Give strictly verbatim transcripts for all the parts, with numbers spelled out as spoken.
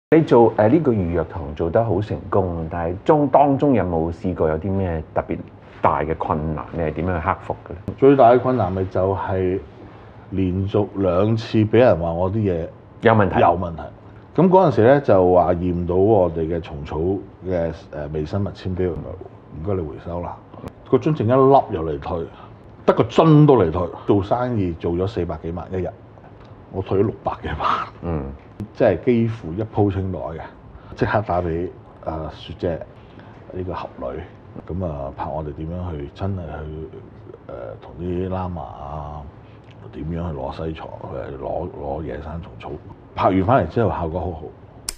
你做誒呢個預約堂做得好成功，但係中當中有冇試過有啲咩特別大嘅困難？你係點樣去克服嘅咧？ 最大嘅困難咪就係連續兩次俾人話我啲嘢有問題。 有問題。咁嗰陣時咧就話驗到我哋嘅蟲草嘅誒微生物纖標，唔該你回收啦。個樽剩一粒又嚟退，得個樽都嚟退。做生意做咗四百幾萬一日，我退咗六百幾萬。 嗯。 即係幾乎一鋪清袋嘅，即刻打俾阿雪姐呢個俠女，咁啊拍我哋點樣去真係去誒同啲喇嘛啊點樣去攞西藏，去攞攞野生蟲草。拍完翻嚟之後效果好好。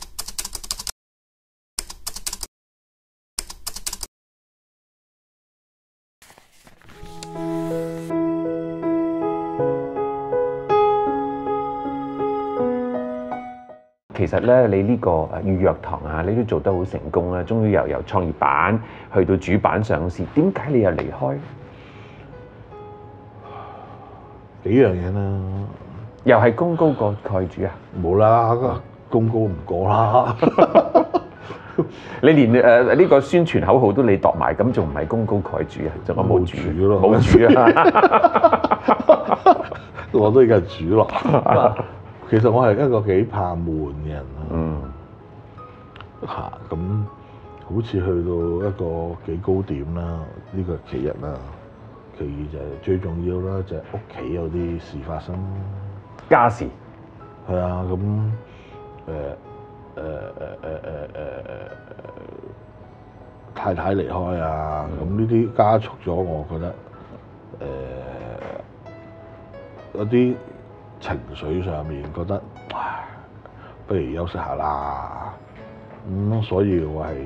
其實咧，你呢個誒預約堂啊，你都做得好成功啦，終於又由創業板去到主板上市。點解你又離開？ 幾樣嘢啦， 又係功高過蓋主啊？ 冇啦，功高唔過啦。 你連誒呢個宣傳口號都你度埋，咁仲唔係功高蓋主啊？仲有冇主咯， 冇主啊！ 我都而家係主咯。其實我係一個幾怕悶嘅人啦。 嗯。 嚇咁，好似去到一個幾高點啦，呢個係其一啦。其二就係最重要啦，就係屋企有啲事發生。 家事。 係啊，咁誒誒誒誒誒誒誒太太離開啊，咁呢啲加速咗，我覺得誒有啲情緒上面覺得，唉，不如休息下啦。咁、嗯、所以我係誒誒誒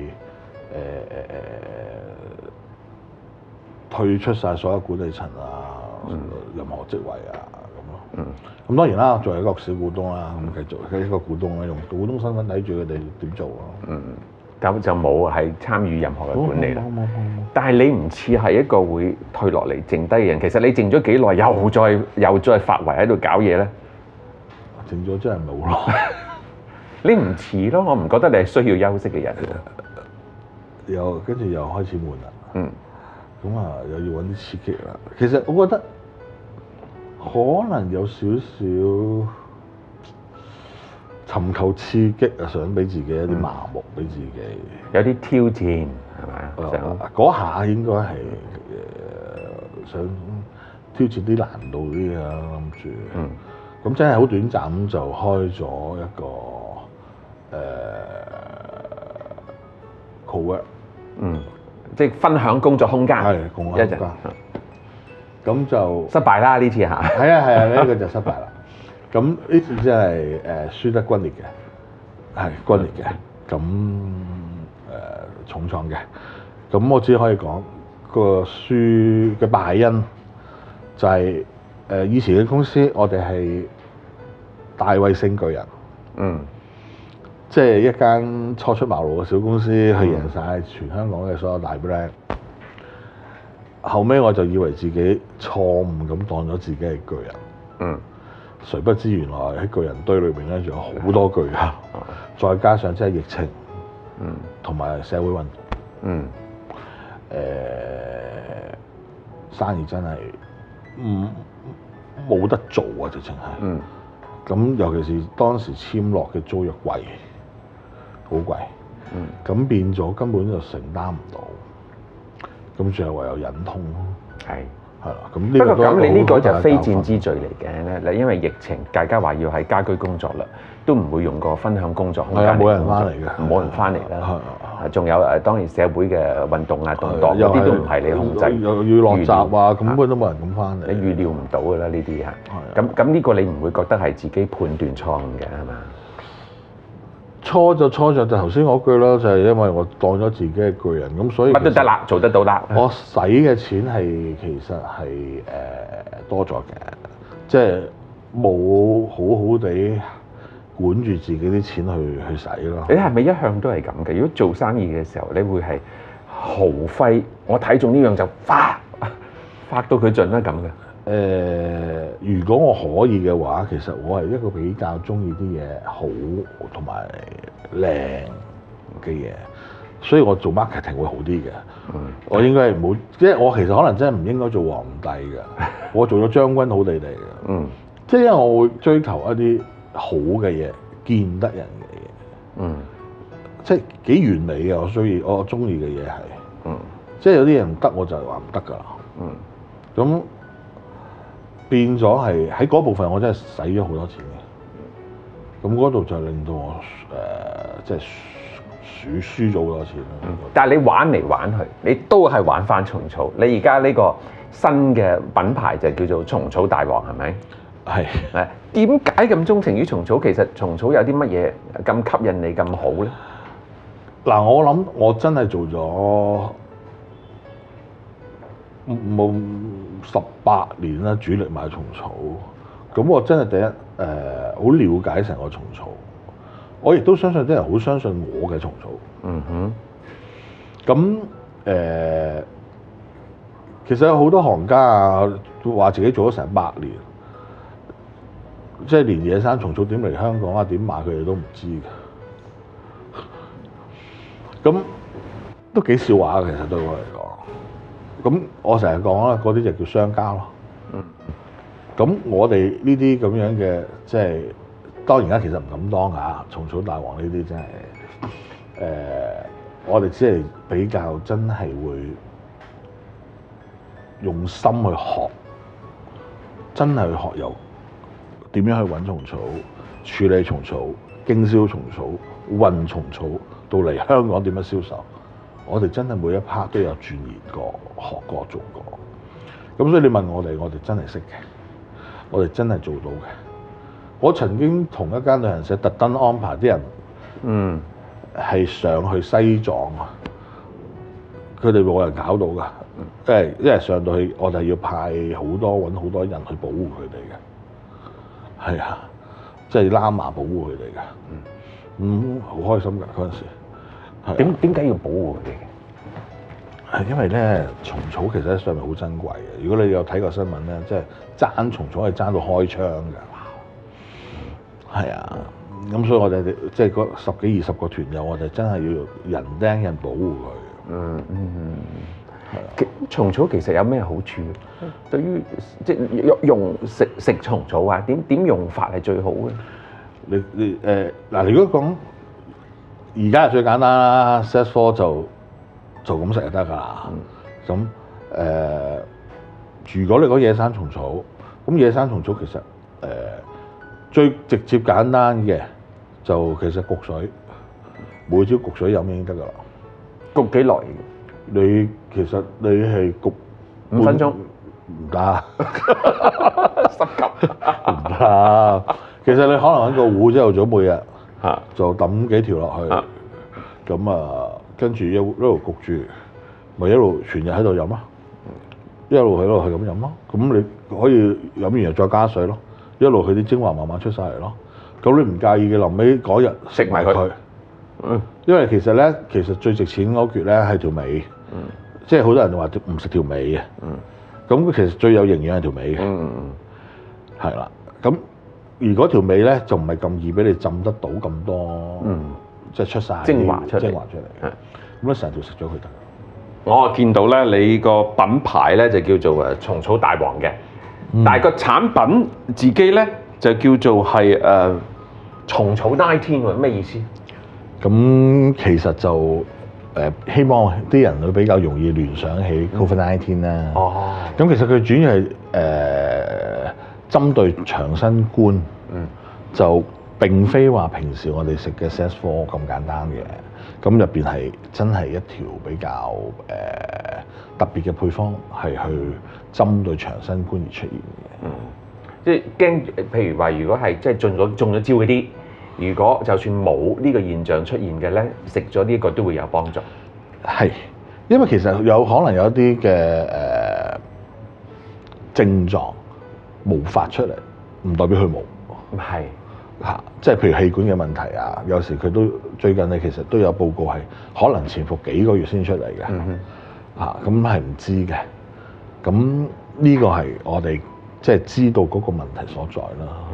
退出晒所有管理層啊，嗯、任何職位啊咁咯。嗯。咁當然啦，作為一個小股東啦，咁繼續喺一個股東咧，用股東身份睇住佢哋點做咯。嗯。 咁就冇係參與任何嘅管理啦。 冇冇冇冇。 但係你唔似係一個會退落嚟剩低嘅人，其實你靜咗幾耐，又再又再發圍喺度搞嘢咧？ 靜咗真係冇咯。 你唔似咯，我唔覺得你係需要休息嘅人。 又跟住又開始悶啦。 嗯。 咁啊，又要揾啲刺激啦。其實我覺得可能有少少尋求刺激啊，想俾自己一啲麻木，俾、嗯、自己有啲挑戰，係咪？想嗰下應該係誒想挑戰啲難度啲啊，諗住。嗯。咁真係好短暫咁就開咗一個誒 co-work。嗯。 即係分享工作空間。 係共享空間。咁就失敗啦呢次嚇。 係啊係啊，呢、呢個就失敗啦。咁呢次真係誒輸得轟烈嘅，係轟烈嘅。咁誒、呃、重創嘅。咁我只可以講、個輸嘅敗因就係、是、誒、呃、以前嘅公司，我哋係大衛星巨人。嗯。即係一間初出茅廬嘅小公司，去贏晒全香港嘅所有大 brand。後尾我就以為自己錯誤咁當咗自己係巨人。嗯。誰不知原來喺巨人堆裏邊咧，仲有好多巨人。嗯。再加上即係疫情。嗯。同埋社會運動。嗯。誒、呃，生意真係唔冇得做啊！直情係。嗯。咁尤其是當時簽落嘅租約貴，好貴。嗯。咁變咗根本就承擔唔到。咁最後唯有忍痛咯。係。係啦。咁呢個不過咁你呢個就非戰之罪嚟嘅咧。你因為疫情，大家話要喺家居工作啦，都唔會用個分享工作空間嚟工作。 冇人翻嚟嘅。 冇人翻嚟啦。係。仲有誒，當然社會嘅運動啊、動盪嗰啲都唔係你控制。 又要落閘啊，咁根本都冇人咁翻嚟。 你預料唔到㗎啦，呢啲嚇。係。咁咁呢個你唔會覺得係自己判斷錯誤嘅係嘛？ 錯就錯就就頭先嗰句啦，就係因為我當咗自己係巨人，咁所以乜都得啦，做得到啦。 我使嘅錢係其實係誒、呃、多咗嘅，即係冇好好地管住自己啲錢去去使咯。 你係咪一向都係咁嘅？如果做生意嘅時候，你會係豪揮，我睇中呢樣就發發到佢盡啦咁嘅。 誒、呃，如果我可以嘅話，其實我係一個比較中意啲嘢好同埋靚嘅嘢，所以我做 marketing 會好啲嘅。 嗯， 我應該係冇，即係我其實可能真係唔應該做皇帝嘅，我做咗將軍好地地嘅。 嗯， 即係因為我會追求一啲好嘅嘢，見得人嘅嘢。 嗯， 即係幾完美嘅，我中意我中意嘅嘢係。 嗯， 即係有啲嘢唔得，我就話唔得㗎啦。 嗯， 咁變咗係喺嗰部分，我真係使咗好多錢嘅。咁嗰度就令到我誒、呃、即係輸輸咗好多錢啦。 嗯，但係你玩嚟玩去，你都係玩翻蟲草。你而家呢個新嘅品牌就叫做蟲草大王，係咪？ 係。 誒，點解咁鍾情於蟲草？其實蟲草有啲乜嘢咁吸引你咁好咧？ 嗱，我諗我真係做咗冇十八年啦，主力賣蟲草。咁我真係第一誒，好、呃、了解成個蟲草。我亦都相信啲人好相信我嘅蟲草。 嗯哼。 咁誒、呃，其實有好多行家啊，話自己做咗成百年，即係連野生蟲草點嚟香港啊，點買佢哋都唔知嘅。咁都幾笑話嘅，其實對我嚟講。咁我成日講啦，嗰啲就叫商家咯。 嗯。 咁我哋呢啲咁樣嘅，即係當然而家其實唔敢當㗎。蟲草大王呢啲真係誒、呃，我哋只係比較真係會用心去學，真係去學由點樣去揾蟲草、處理蟲草、經銷蟲草、運蟲草。到嚟香港點樣銷售？我哋真係每一 part 都有鑽研過、學過、做過。咁所以你問我哋，我哋真係識嘅，我哋真係做到嘅。我曾經同一間旅行社特登安排啲人，嗯，係上去西藏啊，佢哋冇人搞到㗎，即係因為上到去，我哋要派好多揾好多人去保護佢哋嘅，係啊，即係喇嘛保護佢哋嘅。嗯嗯，好開心㗎嗰陣時。 點點解要保護佢哋嘅？ 係因為咧，蟲草其實喺上面好珍貴嘅。如果你有睇過新聞咧，即係爭蟲草係爭到開槍㗎。係啊，咁所以我哋即係嗰十幾二十個團友，我哋真係要人釘人保護佢。嗯嗯嗯，係啊。 蟲草其實有咩好處？對於即係用食食蟲草啊，點點用法係最好嘅？ 你你誒嗱，你如果講而家係最簡單啦 ，set four 就就咁食就得㗎啦。咁誒、嗯呃，如果你講野生蟲草，咁野生蟲草其實誒、呃、最直接簡單嘅就其實焗水，每朝焗水飲已經得㗎啦。 焗幾耐？ 你其實你係焗五分鐘唔得， 濕及唔得。其實你可能揾個壺之後早每日嚇就抌幾條落去，咁啊跟住一一路焗住，咪一路全日喺度飲咯，一路喺度係咁飲咯。咁你可以飲完又再加水咯，一路佢啲精華慢慢出晒嚟咯。咁你唔介意嘅，臨尾嗰日食埋佢。嗯， 因為其實咧，其實最值錢嗰橛咧係條尾，嗯，即係好多人話唔食條尾嘅，嗯，咁其實最有營養係條尾嘅，嗯嗯嗯，係啦，咁。如果條尾咧就唔係咁易俾你浸得到咁多，嗯，即係出晒精華出嚟， 精華出嚟，係咁咧成條食咗佢得。 我見到咧，你個品牌咧就叫做誒蟲草大王嘅，嗯、但係個產品自己咧就叫做係誒蟲草十九喎，咩意思？ 咁其實就誒、呃、希望啲人會比較容易聯想起 Covid 十九啦。哦，咁其實佢主要係誒。呃針對長新冠，嗯，就並非話平時我哋食嘅 S A S 四咁簡單嘅，咁入邊係真係一條比較誒、呃、特別嘅配方，係去針對長新冠而出現嘅。嗯，即係驚， 譬如話，如果係即係中咗中咗招嗰啲，如果就算冇呢個現象出現嘅咧，食咗呢個都會有幫助。 係，因為其實有可能有一啲嘅誒症狀。冇發出嚟，唔代表佢冇。係嚇，即係譬如氣管嘅問題啊，有時佢都最近你其實都有報告係可能潛伏幾個月先出嚟嘅。嗯哼，嚇咁係唔知嘅。咁呢個係我哋即係知道嗰個問題所在啦。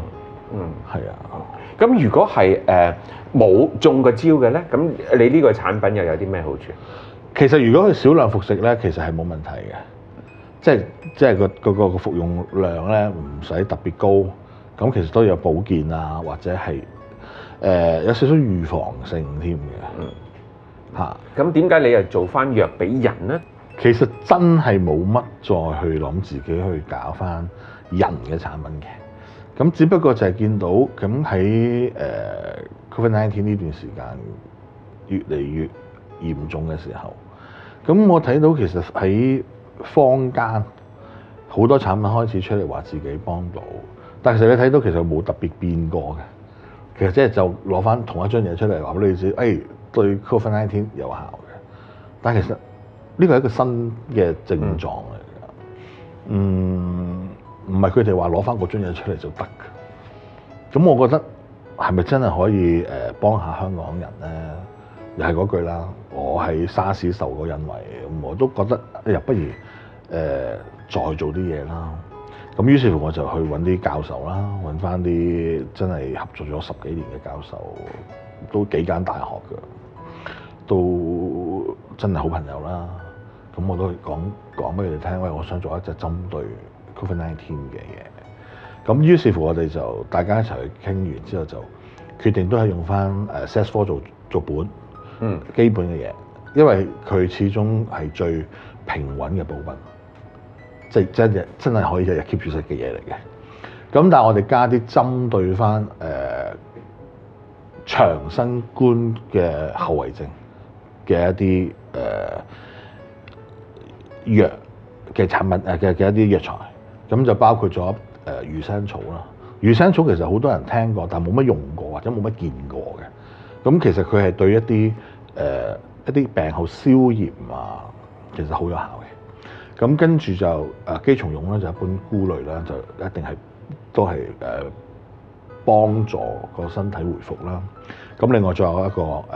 嗯， 係啊。 咁如果係誒冇中過招嘅咧，咁你呢個產品又有啲咩好處？ 其實如果佢少量服食咧，其實係冇問題嘅，即係即係個個個個服用量咧唔使特別高，咁其實都有保健啊，或者係誒、呃、有少少預防性添嘅。 嗯， 嚇， 咁點解你又做翻藥俾人咧？ 其實真係冇乜再去諗自己去搞翻人嘅產品嘅，咁只不過就係見到咁喺誒 Covid nineteen 呢段時間越嚟越嚴重嘅時候，咁我睇到其實喺坊間好多產品開始出嚟話自己幫到，但其實你睇到其實冇特別變過嘅，其實即係就攞翻同一張嘢出嚟話俾你知，誒、哎、對 Covid nineteen 有效嘅，但其實呢個係一個新嘅症狀嚟㗎，嗯，唔係佢哋話攞翻嗰張嘢出嚟就得嘅，咁我覺得係咪真係可以誒幫下香港人咧？又係嗰句啦，我喺沙士受過恩惠，咁我都覺得哎呀，不如誒、呃、再做啲嘢啦。咁於是乎我就去揾啲教授啦，揾翻啲真係合作咗十幾年嘅教授，都幾間大學㗎，都真係好朋友啦。咁我都講講俾佢哋聽，喂，我想做一隻針對 Covid nineteen 嘅嘢。咁於是乎我哋就大家一齊去傾完之後，就決定都係用翻誒 S A R S 科做做本。嗯，基本嘅嘢，因為佢始終係最平穩嘅補品，即係真係真係可以日日 keep 住食嘅嘢嚟嘅。咁但係我哋加啲針對翻誒、呃、長新冠嘅後遺症嘅一啲誒、呃、藥嘅產品誒嘅嘅一啲藥材，咁就包括咗誒、呃、魚腥草啦。魚腥草其實好多人聽過，但係冇乜用過或者冇乜見過嘅。咁其實佢係對一啲誒、呃、一啲病後消炎啊，其實好有效嘅。咁跟住就誒、呃、姬松茸咧，就一般菇類啦，就一定係都係誒、呃、幫助個身體回復啦。咁另外仲有一個誒誒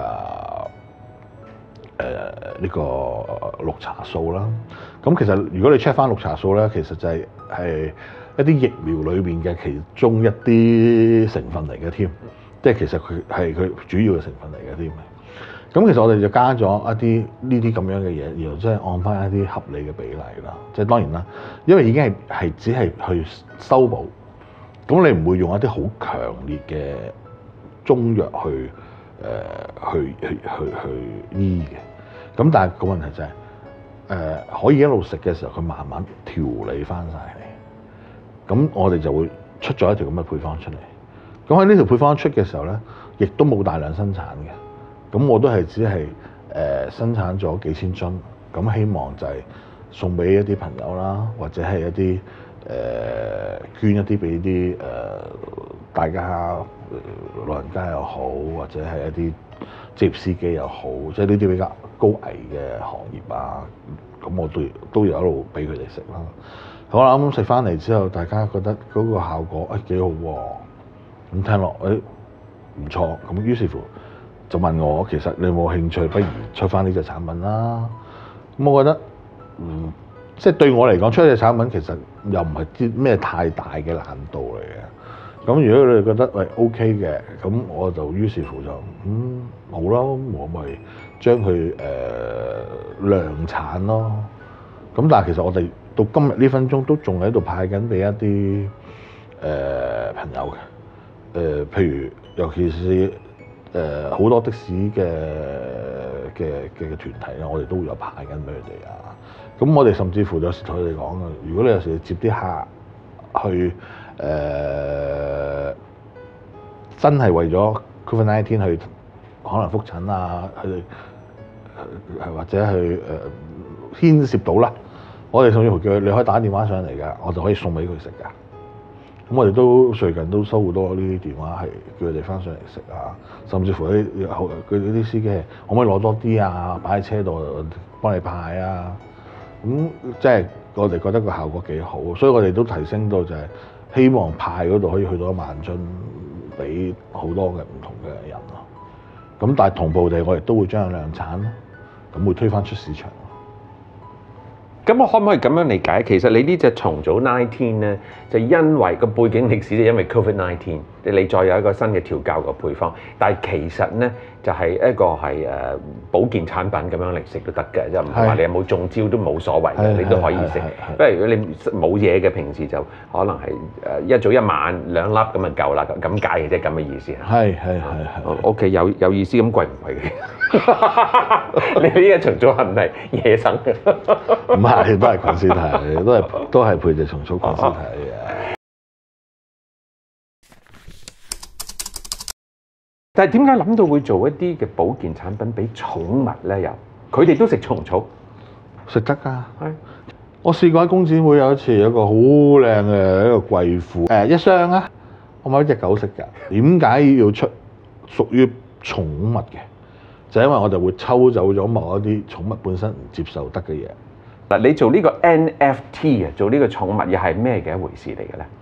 呢個綠茶素啦。咁其實如果你 check 翻綠茶素咧，其實就係、是、係一啲疫苗裏邊嘅其中一啲成分嚟嘅添。即係其實佢係佢主要嘅成分嚟嘅添，咁其實我哋就加咗一啲呢啲咁樣嘅嘢，然後即係按翻一啲合理嘅比例啦。即係當然啦，因為已經係係只係去修補，咁你唔會用一啲好強烈嘅中藥去誒、呃、去去去去醫嘅。咁但係個問題就係、是、誒、呃、可以一路食嘅時候，佢慢慢調理翻晒嚟，咁我哋就會出咗一條咁嘅配方出嚟。咁喺呢條配方出嘅時候咧，亦都冇大量生產嘅。咁我都係只係誒、呃、生產咗幾千樽，咁希望就係送俾一啲朋友啦，或者係一啲誒、呃、捐一啲俾啲誒大家、呃、老人家又好，或者係一啲職業司機又好，即係呢啲比較高危嘅行業啊。咁我都都有一路俾佢哋食啦。好啦，咁食翻嚟之後，大家覺得嗰個效果誒幾好喎。咁聽落誒唔錯，咁於是乎就問我，其實你有冇興趣，不如出翻呢隻產品啦？咁我覺得，嗯，即係對我嚟講，出呢隻產品其實又唔係啲咩太大嘅難度嚟嘅。咁如果你哋覺得喂 OK 嘅，咁我就於是乎就嗯好啦，我咪將佢誒、呃、量產咯。咁但係其實我哋到今日呢分鐘都仲喺度派緊俾一啲誒、呃、朋友嘅。誒、呃，譬如尤其是誒好、呃、多的士嘅嘅嘅團體啦，我哋都會有派緊俾佢哋啊。咁我哋甚至乎有時同佢哋講啊，如果你有時接啲客去誒、呃，真係為咗 Covid nineteen 去可能覆診啊，去係或者去誒、呃、牽涉到啦，我哋甚至乎叫佢你可以打電話上嚟㗎，我就可以送俾佢食㗎。咁我哋都最近都收好多呢啲電話，係叫佢哋翻上嚟食啊，甚至乎啲佢啲司機可唔可以攞多啲啊，擺喺車度幫你派啊？咁即係我哋覺得個效果幾好，所以我哋都提升到就係希望派嗰度可以去到一萬樽，俾好多嘅唔同嘅人咯。咁但係同步地，我哋都會將佢量產咯，咁會推返出市場。 咁我可唔可以咁樣理解？其實你呢隻重組十九咧，就因為個背景歷史就因為 Covid 十九，你再有一個新嘅調教個配方，但係其實咧就係、是、一個係誒保健產品咁樣嚟食都得嘅，就唔係話你有冇中招都冇所謂嘅，你都可以食。不過如果你冇嘢嘅，平時就可能係誒一早一晚兩粒咁就夠啦，咁解嘅啫，咁嘅意思。 係係係係。 O K 有有意思，咁貴唔貴嘅？你呢個重組係唔係野生嘅？ 唔係，都係菌絲體，都係都係配隻重組菌絲體嘅。 但係點解諗到會做一啲嘅保健產品俾寵物咧？又佢哋都食蟲草， 食得㗎。 係。 我試過喺工展會有一次，有一個好靚嘅一個貴婦，誒一箱啊，我買一隻狗食㗎。點解要出屬於寵物嘅？就因為我哋會抽走咗某一啲寵物本身唔接受得嘅嘢。 嗱，你做呢個 N F T 啊，做呢個寵物又係咩嘅一回事嚟嘅咧？